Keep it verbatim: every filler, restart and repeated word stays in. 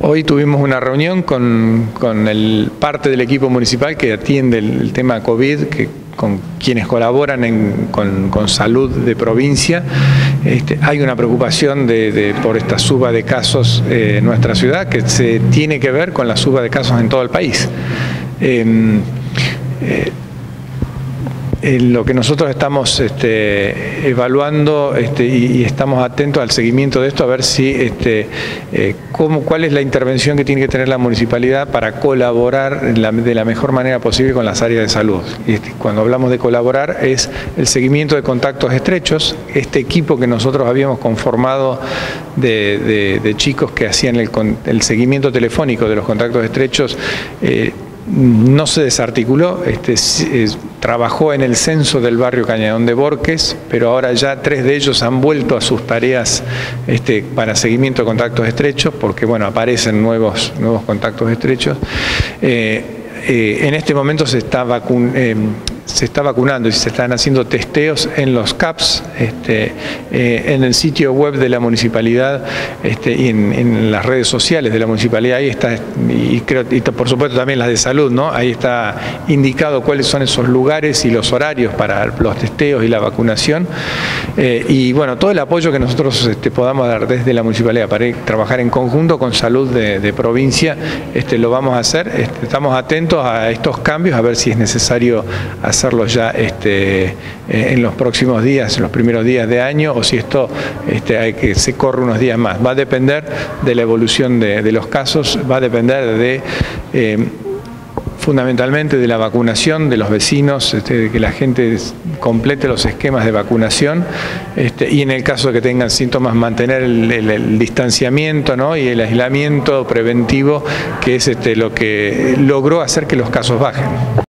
Hoy tuvimos una reunión con, con el, parte del equipo municipal que atiende el, el tema COVID, que, con quienes colaboran en, con, con salud de provincia. Este, hay una preocupación de, de, por esta suba de casos eh, en nuestra ciudad, que se tiene que ver con la suba de casos en todo el país. Eh, eh, En lo que nosotros estamos este, evaluando este, y, y estamos atentos al seguimiento de esto, a ver si este, eh, cómo, cuál es la intervención que tiene que tener la municipalidad para colaborar la, de la mejor manera posible con las áreas de salud. Y este, cuando hablamos de colaborar es el seguimiento de contactos estrechos. Este equipo que nosotros habíamos conformado de, de, de chicos que hacían el, el seguimiento telefónico de los contactos estrechos, eh, no se desarticuló, este, eh, trabajó en el censo del barrio Cañadón de Borques, pero ahora ya tres de ellos han vuelto a sus tareas este, para seguimiento de contactos estrechos, porque bueno, aparecen nuevos, nuevos contactos estrechos. Eh, eh, en este momento se está vacun eh, se está vacunando y se están haciendo testeos en los C A Ps, este, eh, en el sitio web de la municipalidad este, y en, en las redes sociales de la municipalidad. Ahí está, y, creo, y por supuesto también las de salud, ¿no? Ahí está indicado cuáles son esos lugares y los horarios para los testeos y la vacunación. Eh, y bueno, todo el apoyo que nosotros este, podamos dar desde la municipalidad para ir, trabajar en conjunto con salud de, de provincia, este, lo vamos a hacer. Este, estamos atentos a estos cambios, a ver si es necesario hacer hacerlo ya este, en los próximos días, en los primeros días de año, o si esto este, hay que se corre unos días más. Va a depender de la evolución de, de los casos, va a depender de eh, fundamentalmente de la vacunación de los vecinos, este, de que la gente complete los esquemas de vacunación este, y en el caso de que tengan síntomas mantener el, el, el distanciamiento, ¿no? Y el aislamiento preventivo, que es este, lo que logró hacer que los casos bajen.